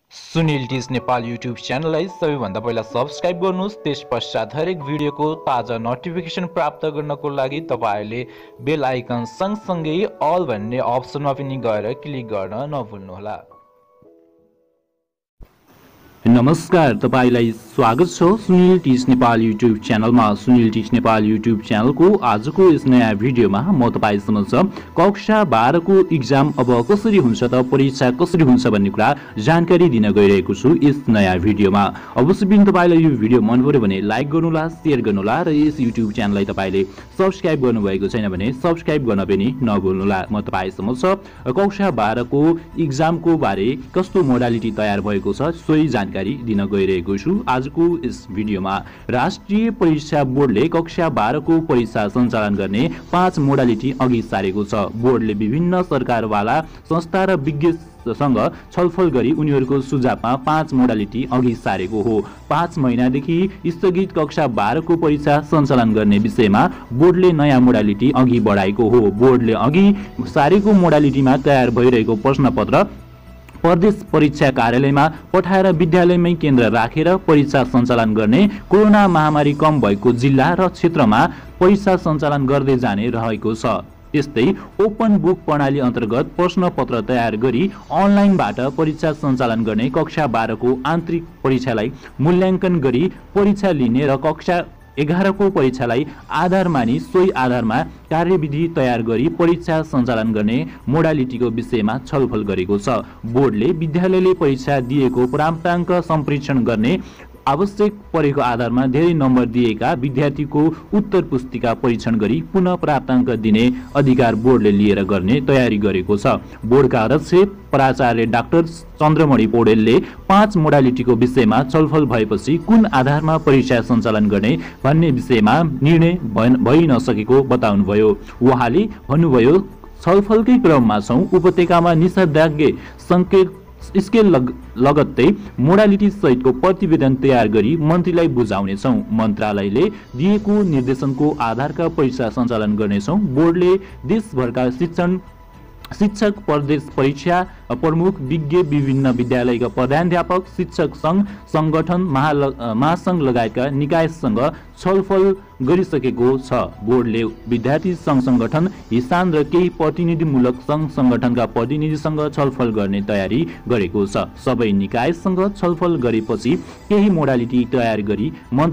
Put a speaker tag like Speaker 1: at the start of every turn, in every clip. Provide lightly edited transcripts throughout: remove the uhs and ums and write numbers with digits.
Speaker 1: सुनिल टिज नेपाल युट्युब च्यानललाई सबैभन्दा पहिला सब्स्क्राइब गर्नुहोस्। त्यसपश्चात हरेक भिडियोको ताजा नोटिफिकेसन प्राप्त गर्नको लागि तपाईहरुले बेल आइकन सँगसँगै अल भन्ने अप्सनमा पनि गएर क्लिक गर्न नभुल्नुहोला। नमस्कार, तपाईलाई स्वागत छ सुनिल टिज नेपाल युट्युब च्यानलमा। सुनिल टिज नेपाल युट्युब च्यानलको आजको यस नयाँ भिडियोमा म तपाई समक्ष कक्षा 12 को एक्जाम अब कसरी हुन्छ त, परीक्षा कसरी हुन्छ भन्ने कुरा जानकारी दिन गइरहेको छु यस नयाँ भिडियोमा। अवश्य पनि तपाईलाई यो भिडियो मन पर्यो भने लाइक गर्नुहोला, शेयर गर्नुहोला र यस युट्युब च्यानललाई तपाईले सब्स्क्राइब गर्नुभएको छैन भने सब्स्क्राइब गर्न पनि नभुल्नुहोला। म तपाई समक्ष कक्षा 12 को एक्जामको बारे कस्तो मोडालिटी तयार भएको छ सोही जानकारी दिन गइरहेको छु आजको यस भिडियोमा। राष्ट्रिय परीक्षा बोर्डले कक्षा 12 को परीक्षा सञ्चालन गर्ने 5 मोडालिटी अघि सारेको छ। बोर्डले विभिन्न सरकारवाला संस्था र विज्ञसँग छलफल गरी उनीहरूको सुझावमा 5 मोडालिटी अघि सारेको हो। 5 महिनादेखि स्थगित कक्षा 12 को परीक्षा सञ्चालन गर्ने विषयमा बोर्डले नयाँ मोडालिटी अघि बढाएको हो। बोर्डले अघि सारेको मोडालिटीमा तयार भइरहेको प्रश्नपत्र प्रदेश परीक्षा कार्यालयमा पठाएर विद्यालयमै केन्द्र राखेर परीक्षा सञ्चालन गर्ने, कोरोना महामारी कम भएको जिल्ला र क्षेत्रमा परीक्षा सञ्चालन गर्दै जाने रहेको छ। त्यस्तै ओपन बुक प्रणाली अन्तर्गत प्रश्नपत्र तयार गरी अनलाइनबाट परीक्षा सञ्चालन गर्ने, कक्षा 12 को आन्तरिक परीक्षालाई मूल्याङ्कन गरी परीक्षा लिने र कक्षा 11 को परीक्षालाई आधार मानी सोही आधारमा कार्यविधि तयार गरी परीक्षा सञ्चालन गर्ने मोडालिटीको विषयमा छलफल गरेको छ। बोर्डले विद्यालयले परीक्षा दिएको प्राप्ताङ्क सम्प्रेषण गर्ने, आवश्यक परेको आधारमा धेरै नम्बर दिएका विद्यार्थीको उत्तर पुस्तिका परीक्षण गरी पुनः प्राप्ताङ्क दिने अधिकार बोर्डले लिएर गर्ने तयारी गरेको छ। बोर्डका अध्यक्ष प्राचार्य डाक्टर चन्द्रमणि पौडेलले 5 मोडालिटीको विषयमा छलफल भएपछि कुन आधारमा परीक्षा सञ्चालन गर्ने भन्ने विषयमा निर्णय भइ नसकेको बताउनुभयो। उहाँले भन्नुभयो, छलफलकै क्रममा छौं, उपत्यकामा निषेधाज्ञा संकेत स्केल लगत्तै मोडालिटी सहितको प्रतिवेदन तयार गरी मन्त्रीलाई बुझाउनेछौं। मन्त्रालयले दिएको निर्देशनको आधारका परीक्षा सञ्चालन गर्नेछौं। बोर्डले देशभरका शिक्षक, प्रदेश परीक्षा प्रमुख, विज्ञ, विभिन्न विद्यालयका प्रधानाध्यापक, शिक्षक संघ, संगठन, महासंघ लगायतका निकायसँग छलफल गरिसकेको छ। बोर्डले विद्यार्थी संघ संगठन, हिसान र केही प्रतिनिधिमूलक संघ संगठनका प्रतिनिधिसँग छलफल गर्ने तयारी गरेको छ। सबै निकायसँग छलफल गरेपछि केही मोडालिटी तयार गरी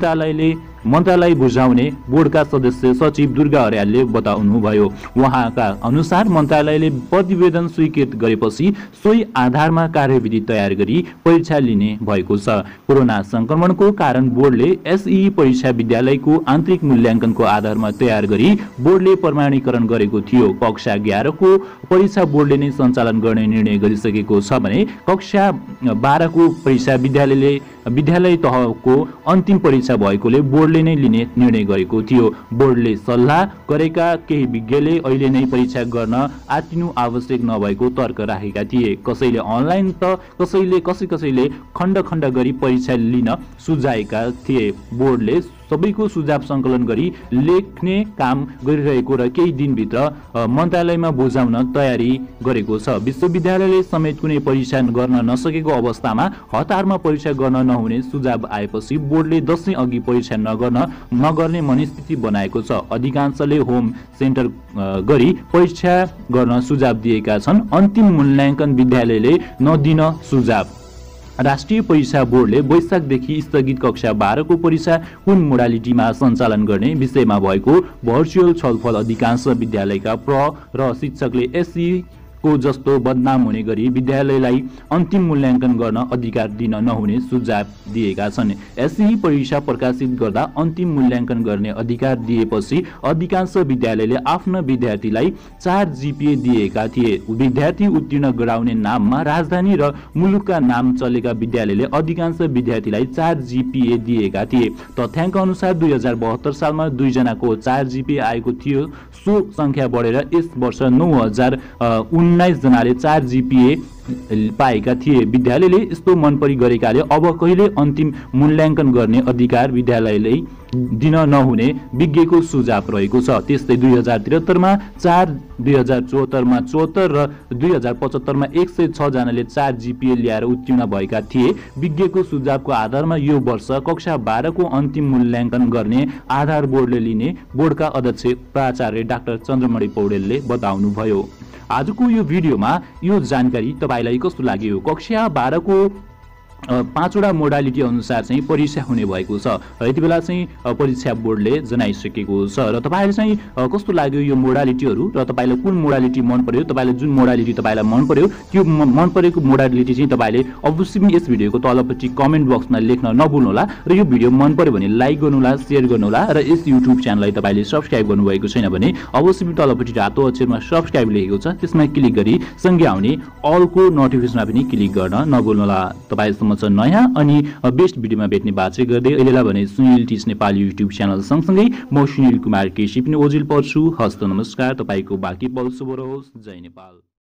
Speaker 1: मन्त्रालय बुझाउने बोर्डका सदस्य सचिव दुर्गा अर्यालले बताउनुभयो। उहाँका अनुसार मन्त्रालयले प्रतिवेदन स्वीकृत गरेपछि सोही आधारमा कार्यविधि तयार गरी परीक्षा लिने भएको छ। कोरोना संक्रमणको कारण बोर्डले एसई परीक्षा विद्यालयको आन्तरिक मूल्याङ्कनको आधारमा तयार गरी बोर्डले प्रमाणीकरण गरेको थियो। कक्षा 11 को परीक्षा बोर्डले नै सञ्चालन गर्ने निर्णय गरिसकेको छ भने कक्षा 12 को परीक्षा विद्यालय तहको अन्तिम परीक्षा भएकोले बोर्डले नै लिने निर्णय गरेको थियो। बोर्डले सल्लाह गरेका केही विज्ञले अहिले नै परीक्षा गर्न आत्तिनु आवश्यक नभएको तर्क राखेका थिए। कसैले अनलाइन त कसैले खण्ड गरी परीक्षा लिन सुझाएका थिए। बोर्डले सबैको सुझाव सङ्कलन गरी लेख्ने काम गरिरहेको र केही दिनभित्र मन्त्रालयमा बुझाउन तयारी गरेको छ। विश्वविद्यालयले समेत कुनै परीक्षा गर्न नसकेको अवस्थामा हतारमा परीक्षा गर्न नहुने सुझाव आएपछि बोर्डले दशैं अघि परीक्षा नगर्ने मनस्थिति बनाएको छ। अधिकांशले होम सेन्टर गरी परीक्षा गर्न सुझाव दिएका छन्। अन्तिम मूल्याङ्कन विद्यालयले नदिन सुझाव। राष्ट्रिय परीक्षा बोर्डले वैशाखदेखि स्थगित कक्षा 12 को परीक्षा कुन मोडालिटीमा सञ्चालन गर्ने विषयमा भएको भर्चुअल छलफल अधिकांश विद्यालयका र शिक्षकले एसई को जस्तो बदनाम हुने गरी विद्यालयलाई अन्तिम मूल्याङ्कन गर्न अधिकार दिन नहुने सुझाव दिएका छन्। एसई परीक्षा प्रकाशित गर्दा अन्तिम मूल्याङ्कन गर्ने अधिकार दिएपछि अधिकांश विद्यालयले आफ्ना विद्यार्थीलाई 4 जीपीए दिएका थिए। विद्यार्थी उत्तीर्ण गराउने नाममा राजधानी र मुलुकका नाम चलेका विद्यालयले अधिकांश विद्यार्थीलाई 4 जीपीए दिएका थिए। तथ्याङ्क अनुसार 2072 सालमा 2 जनाको 4 जीपीए आएको थियो। सो संख्या बढेर यस वर्ष 9019 जनाले 4 जीपीए पाएका थिए। विद्यालयले यस्तो मनपरी गरेकाले अब कहिले अन्तिम मूल्याङ्कन गर्ने अधिकार विद्यालयले दिन नहुने विज्ञको सुझाव रहेको छ। त्यस्तै 2073 मा 4, 2074 मा 74 र 2075 मा 106 जनाले 4 GPA ल्याएर उत्तीर्ण भएका थिए। विज्ञको सुझावको आधारमा यो वर्ष कक्षा 12 को अन्तिम मूल्याङ्कन गर्ने आधार बोर्डले लिने बोर्डका अध्यक्ष प्राचार्य डाक्टर चन्द्रमणि पौडेलले बताउनुभयो। आजको यो भिडियोमा यो जानकारी तपाईलाई कस्तो लाग्यो? कक्षा 12 को 5 वटा मोडालिटी अनुसार चाहिँ परीक्षा हुने भएको छ र यति बेला चाहिँ परीक्षा बोर्डले जनाइसकेको छ र तपाईहरु चाहिँ कस्तो लाग्यो यो मोडालिटीहरु र तपाईलाई कुन मोडालिटी मन पर्यो? तपाईलाई जुन मोडालिटी तपाईलाई मन पर्यो त्यो मन परेको मोडालिटी चाहिँ तपाईले अवश्य पनि यस भिडियोको तलपट्टि कमेन्ट बक्समा लेख्न नभुल्नु होला र यो भिडियो मन पर्यो भने लाइक गर्नु होला, शेयर गर्नु होला र यस YouTube च्यानललाई तपाईले सब्स्क्राइब गर्नुभएको छैन भने अवश्य पनि तलपट्टि रातो अक्षरमा सब्स्क्राइब लेखेको छ त्यसमा क्लिक गरी सँगै आउने अल को नोटिफिकेसनमा पनि क्लिक गर्न नभुल्नु होला। तपाईहरुसँग नयाँ अनि बेस्ट भिडियोमा भेट्ने बाचा गर्दै अहिलेलाई भने सुनिल टिच नेपाल युट्युब च्यानल सँगसँगै म सुनिल कुमार केसी पनि ओजिल पर्छु। हस्त नमस्कार। तपाईको बाँकी पल शुभ रहोस्। जय नेपाल।